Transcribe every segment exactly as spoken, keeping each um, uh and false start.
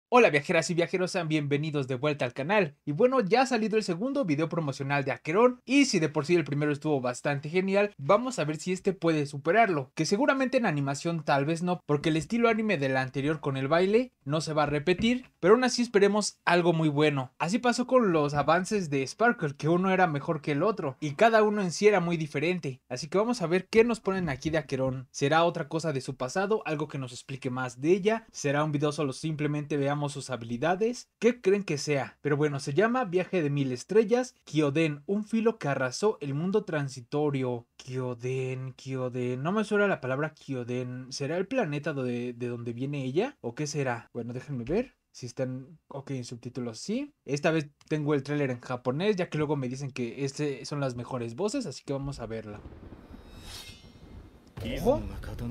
Hola viajeras y viajeros, sean bienvenidos de vuelta al canal. Y bueno, ya ha salido el segundo video promocional de Aqueron, y si de por sí el primero estuvo bastante genial, vamos a ver si este puede superarlo. Que seguramente en animación tal vez no, porque el estilo anime del anterior con el baile no se va a repetir, pero aún así esperemos algo muy bueno. Así pasó con los avances de Sparkle, que uno era mejor que el otro, y cada uno en sí era muy diferente. Así que vamos a ver qué nos ponen aquí de Aqueron. ¿Será otra cosa de su pasado? ¿Algo que nos explique más de ella? ¿Será un video solo simplemente veamos sus habilidades? ¿Qué creen que sea? Pero bueno, se llama Viaje de Mil Estrellas, Kyoden, un filo que arrasó el mundo transitorio. Kyoden, Kyoden, no me suena la palabra Kyoden. ¿Será el planeta de, de donde viene ella? ¿O qué será? Bueno, déjenme ver. Si están, ok, en subtítulos sí. Esta vez tengo el tráiler en japonés, ya que luego me dicen que este son las mejores voces, así que vamos a verla. Ojo.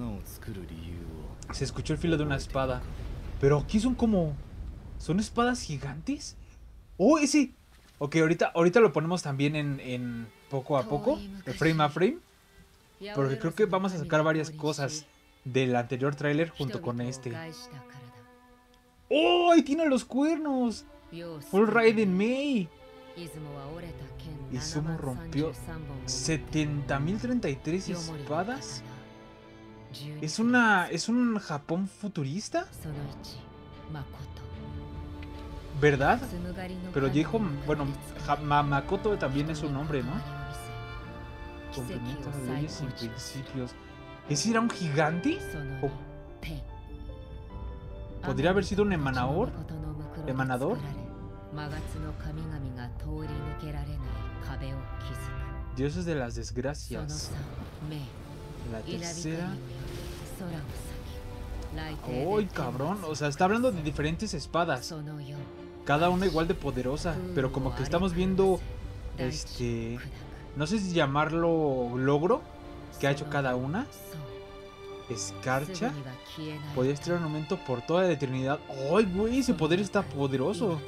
Se escuchó el filo de una espada. Pero aquí son como... ¿Son espadas gigantes? ¡Oh, ese! Ok, ahorita, ahorita lo ponemos también en, en poco a poco, de frame a frame, porque creo que vamos a sacar varias cosas del anterior tráiler junto con este. ¡Oh! ¡Ahí tiene los cuernos! Full Raiden Mei. Izumo rompió setenta mil treinta y tres espadas. ¿Es una... ¿Es un Japón futurista? ¿Verdad? Pero dijo, bueno, Makoto también es un nombre, ¿no? Complementa leyes y principios. ¿Ese era un gigante? ¿O podría haber sido un emanador? ¿Emanador? Dioses de las desgracias. La tercera. ¡Uy, cabrón! O sea, está hablando de diferentes espadas. Cada una igual de poderosa. Pero como que estamos viendo... Este... No sé si llamarlo logro que ha hecho cada una. Escarcha. Podría estirar un aumento por toda la eternidad. ¡Ay, güey! Ese poder está poderoso.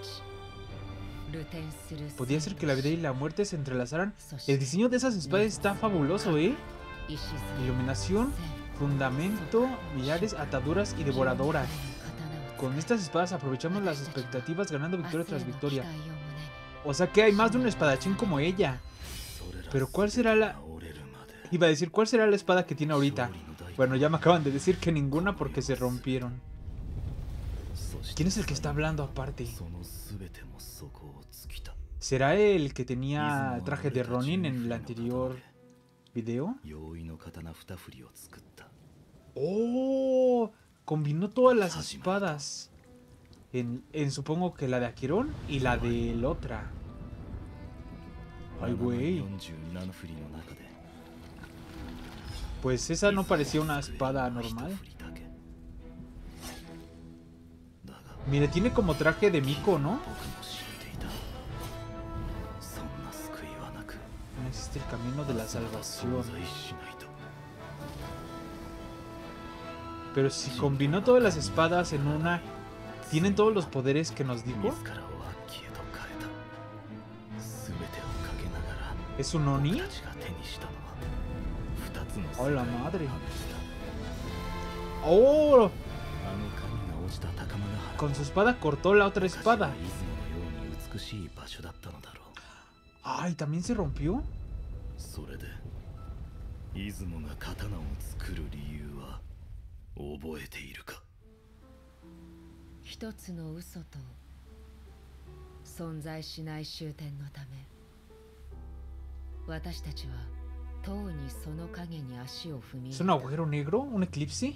Podría ser que la vida y la muerte se entrelazaran. El diseño de esas espadas está fabuloso, ¿eh? Iluminación, fundamento, millares, ataduras y devoradora. Con estas espadas aprovechamos las expectativas ganando victoria tras victoria. O sea que hay más de un espadachín como ella. Pero ¿cuál será la...? Iba a decir, ¿cuál será la espada que tiene ahorita? Bueno, ya me acaban de decir que ninguna porque se rompieron. ¿Quién es el que está hablando aparte? ¿Será el que tenía traje de Ronin en el anterior video? ¡Oh! Combinó todas las espadas. En, en supongo que la de Aqueron y la de la otra. Ay, güey. Pues esa no parecía una espada normal. Mire, tiene como traje de Miko, ¿no? No existe el camino de la salvación. Pero si combinó todas las espadas en una, ¿tienen todos los poderes que nos dijo? ¿Es un Oni? ¡Oh, la madre! ¡Oh! Con su espada cortó la otra espada. ¡Ay! ¿También se rompió? ¿Es un agujero negro? ¿Un eclipse?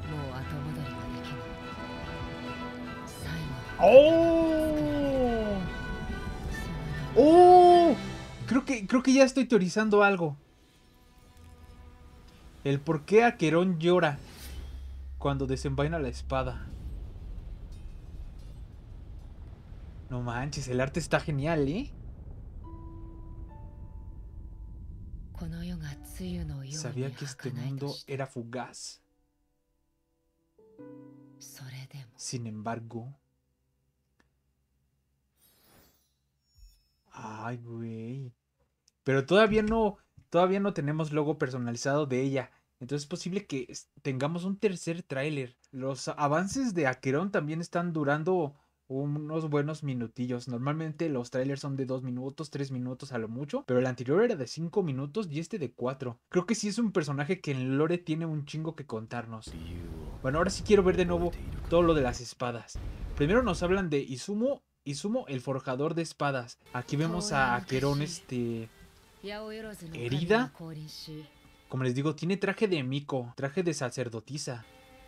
¡Oh! ¡Oh! Creo que, creo que ya estoy teorizando algo. El por qué Aqueron llora cuando desenvaina la espada. No manches, el arte está genial, ¿eh? Sabía que este mundo era fugaz. Sin embargo... Ay, güey. Pero todavía no... Todavía no tenemos logo personalizado de ella. Entonces es posible que es- tengamos un tercer tráiler. Los avances de Aquerón también están durando unos buenos minutillos. Normalmente los trailers son de dos minutos, tres minutos a lo mucho, pero el anterior era de cinco minutos y este de cuatro. Creo que sí es un personaje que en lore tiene un chingo que contarnos. Bueno, ahora sí quiero ver de nuevo todo lo de las espadas. Primero nos hablan de Izumo, Izumo el forjador de espadas. Aquí vemos a Aquerón este herida. Como les digo, tiene traje de Miko, traje de sacerdotisa.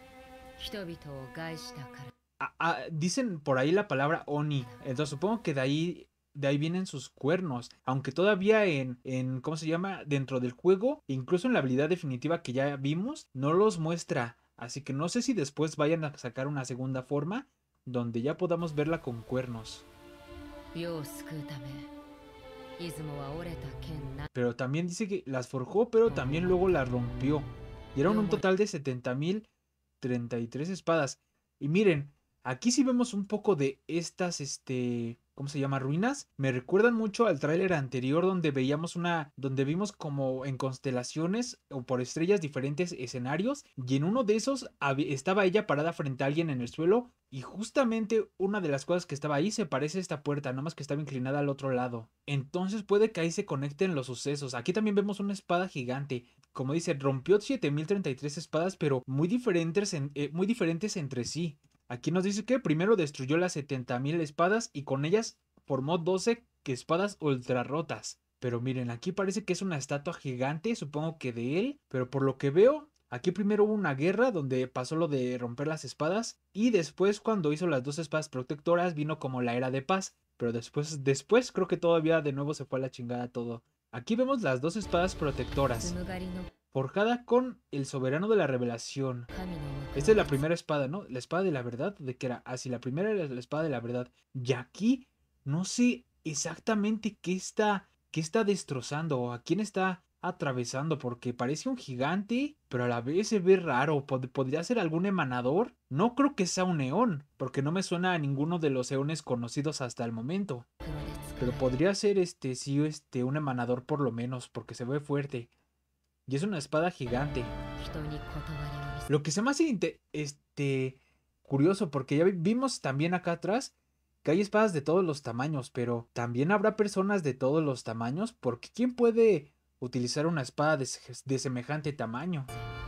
Ah, ah, dicen por ahí la palabra Oni. Entonces supongo que de ahí, de ahí vienen sus cuernos. Aunque todavía en, en, ¿cómo se llama? Dentro del juego, incluso en la habilidad definitiva que ya vimos, no los muestra. Así que no sé si después vayan a sacar una segunda forma donde ya podamos verla con cuernos. Pero también dice que las forjó, pero también luego las rompió. Y eran un total de setenta mil treinta y tres espadas. Y miren, aquí sí vemos un poco de estas, este, ¿cómo se llama? Ruinas. Me recuerdan mucho al tráiler anterior donde veíamos una, donde vimos como en constelaciones o por estrellas diferentes escenarios. Y en uno de esos estaba ella parada frente a alguien en el suelo. Y justamente una de las cosas que estaba ahí se parece a esta puerta, nomás que estaba inclinada al otro lado. Entonces puede que ahí se conecten los sucesos. Aquí también vemos una espada gigante. Como dice, rompió siete mil treinta y tres espadas, pero muy diferentes, en, eh, muy diferentes entre sí. Aquí nos dice que primero destruyó las setenta mil espadas y con ellas formó doce espadas ultra rotas. Pero miren, aquí parece que es una estatua gigante, supongo que de él, pero por lo que veo, aquí primero hubo una guerra donde pasó lo de romper las espadas y después cuando hizo las dos espadas protectoras vino como la era de paz. Pero después, después creo que todavía de nuevo se fue a la chingada todo. Aquí vemos las dos espadas protectoras, forjada con el soberano de la revelación. Esta es la primera espada, ¿no? La espada de la verdad, ¿de qué era? Ah, sí, la primera era la espada de la verdad. Y aquí no sé exactamente qué está, qué está destrozando o a quién está atravesando, porque parece un gigante, pero a la vez se ve raro. ¿Pod- ¿Podría ser algún emanador? No creo que sea un eón, porque no me suena a ninguno de los eones conocidos hasta el momento. Pero podría ser este, sí, este, un emanador por lo menos, porque se ve fuerte. Y es una espada gigante. Lo que se me hace este, curioso, porque ya vimos también acá atrás que hay espadas de todos los tamaños, pero también habrá personas de todos los tamaños, porque ¿quién puede utilizar una espada de, de semejante tamaño?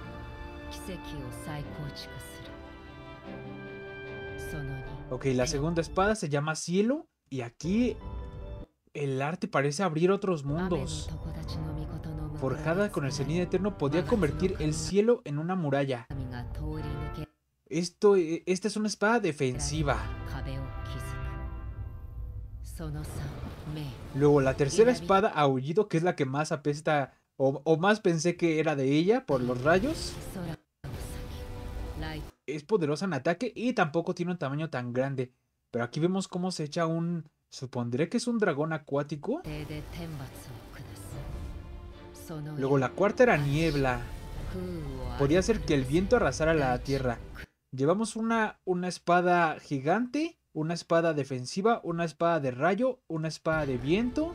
Ok, la segunda espada se llama Cielo y aquí el arte parece abrir otros mundos. Forjada con el cenit eterno, podía convertir el cielo en una muralla. Esto, esta es una espada defensiva. Luego la tercera espada, Aullido, que es la que más apesta, o, o más pensé que era de ella por los rayos. Es poderosa en ataque y tampoco tiene un tamaño tan grande. Pero aquí vemos cómo se echa un... Supondré que es un dragón acuático. Luego la cuarta era niebla. Podía hacer que el viento arrasara la tierra. Llevamos una, una espada gigante, una espada defensiva, una espada de rayo, una espada de viento.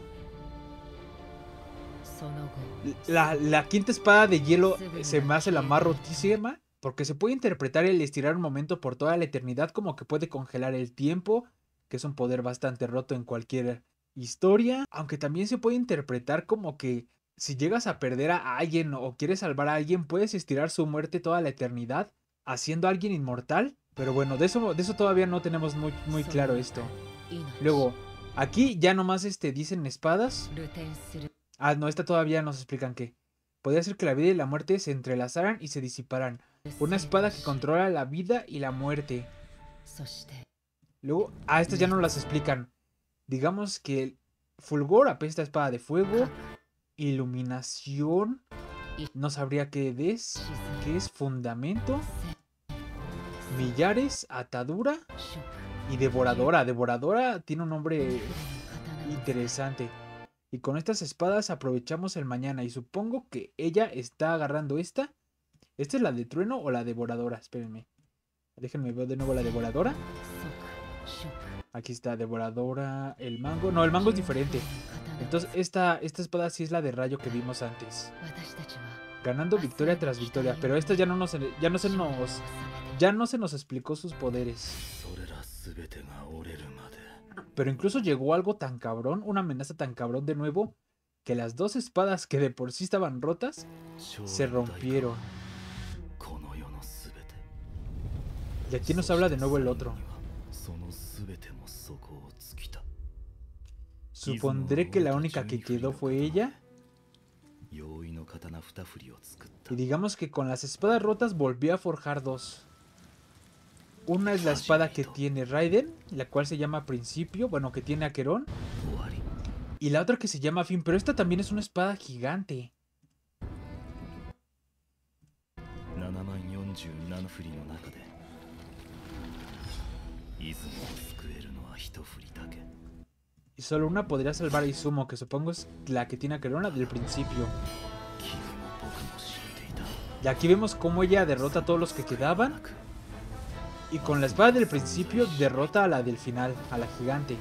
La, la quinta espada de hielo se me hace la más rotísima, porque se puede interpretar el estirar un momento por toda la eternidad como que puede congelar el tiempo, que es un poder bastante roto en cualquier historia, aunque también se puede interpretar como que si llegas a perder a alguien o quieres salvar a alguien, puedes estirar su muerte toda la eternidad, haciendo a alguien inmortal. Pero bueno, de eso, de eso todavía no tenemos muy, muy claro esto. Luego, aquí ya nomás este, dicen espadas. Ah, no, esta todavía nos explican que podría ser que la vida y la muerte se entrelazaran y se disiparan. Una espada que controla la vida y la muerte. Luego, ah, estas ya no las explican. Digamos que el fulgor apesta espada de fuego. Iluminación. No sabría qué es. ¿Qué es? Fundamento. Millares, atadura. Y devoradora. Devoradora tiene un nombre interesante. Y con estas espadas aprovechamos el mañana. Y supongo que ella está agarrando esta. ¿Esta es la de trueno o la devoradora? Espérenme. Déjenme ver de nuevo la devoradora. Aquí está, devoradora. El mango. No, el mango es diferente. Entonces esta, esta espada sí es la de rayo que vimos antes. ganando victoria tras victoria. Pero esta ya no nos, ya no se nos, ya no se nos explicó sus poderes. Pero incluso llegó algo tan cabrón, una amenaza tan cabrón de nuevo, que las dos espadas que de por sí estaban rotas se rompieron. Y aquí nos habla de nuevo el otro. Supondré que la única que quedó fue ella. Y digamos que con las espadas rotas volvió a forjar dos. Una es la espada que tiene Raiden, la cual se llama Principio, bueno, que tiene Acheron. Y la otra que se llama Fin, pero esta también es una espada gigante. Y solo una podría salvar a Izumo, que supongo es la que tiene Acheron, la del Principio. Y aquí vemos cómo ella derrota a todos los que quedaban. Y con la espada del Principio derrota a la del final, a la gigante.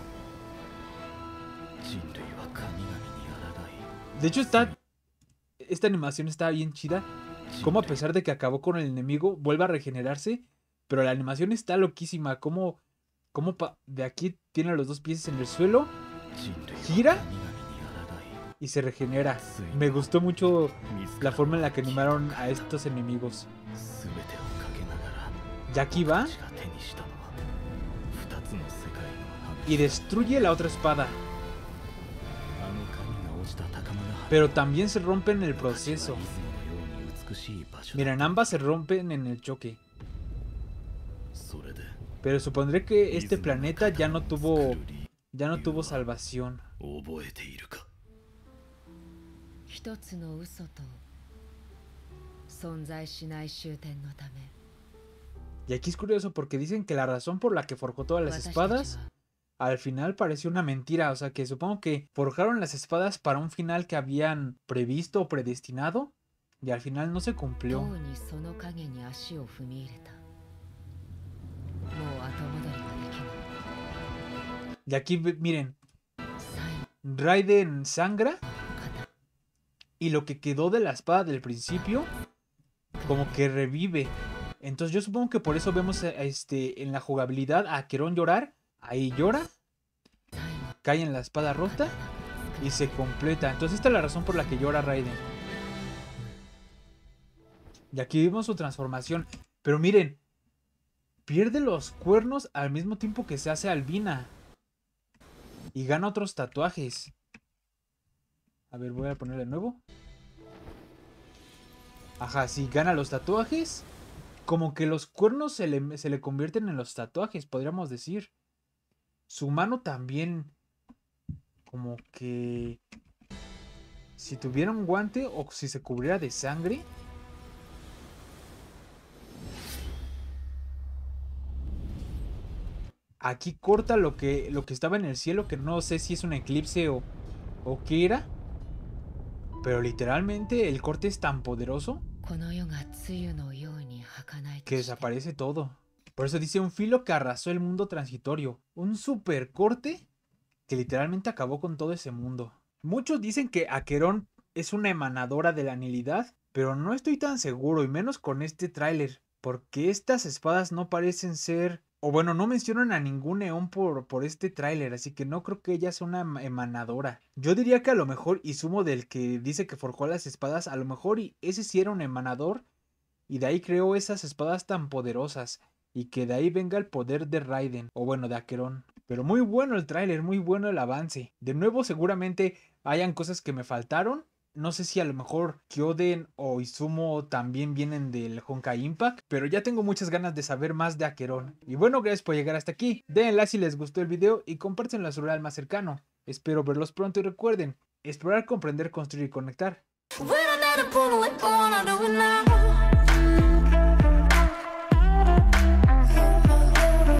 De hecho está... Esta animación está bien chida. Como a pesar de que acabó con el enemigo, vuelve a regenerarse. Pero la animación está loquísima. Como, como de aquí tiene los dos pies en el suelo. Gira. Y se regenera. Me gustó mucho la forma en la que animaron a estos enemigos. Y aquí va. Y destruye la otra espada. Pero también se rompen en el proceso. Miren, ambas se rompen en el choque. Pero supondré que este planeta ya no tuvo... Ya no tuvo salvación. Y aquí es curioso porque dicen que la razón por la que forjó todas las espadas al final pareció una mentira. O sea que supongo que forjaron las espadas para un final que habían previsto o predestinado y al final no se cumplió. Y aquí miren, Raiden sangra y lo que quedó de la espada del Principio como que revive. Entonces yo supongo que por eso vemos este, en la jugabilidad a Acheron llorar. Ahí llora, cae en la espada rota y se completa. Entonces esta es la razón por la que llora Raiden. Y aquí vemos su transformación. Pero miren, pierde los cuernos al mismo tiempo que se hace albina. Y gana otros tatuajes. A ver, voy a ponerle de nuevo. Ajá, sí, gana los tatuajes. Como que los cuernos se le, se le convierten en los tatuajes, podríamos decir. Su mano también. Como que... Si tuviera un guante o si se cubriera de sangre. Aquí corta lo que, lo que estaba en el cielo, que no sé si es un eclipse o, o qué era. Pero literalmente el corte es tan poderoso que desaparece todo. Por eso dice un filo que arrasó el mundo transitorio. Un super corte que literalmente acabó con todo ese mundo. Muchos dicen que Acheron es una emanadora de la nihilidad, pero no estoy tan seguro, y menos con este tráiler, porque estas espadas no parecen ser... O bueno, no mencionan a ningún Eón por, por este tráiler, así que no creo que ella sea una emanadora. Yo diría que a lo mejor Izumo, del que dice que forjó las espadas, a lo mejor ese sí era un emanador, y de ahí creó esas espadas tan poderosas, y que de ahí venga el poder de Raiden, o bueno, de Acheron. Pero muy bueno el tráiler, muy bueno el avance. De nuevo seguramente hayan cosas que me faltaron. No sé si a lo mejor Kyoden o Izumo también vienen del Honkai Impact, pero ya tengo muchas ganas de saber más de Acheron. Y bueno, gracias por llegar hasta aquí. Denle like si les gustó el video y compártanlo a su real más cercano. Espero verlos pronto y recuerden, explorar, comprender, construir y conectar.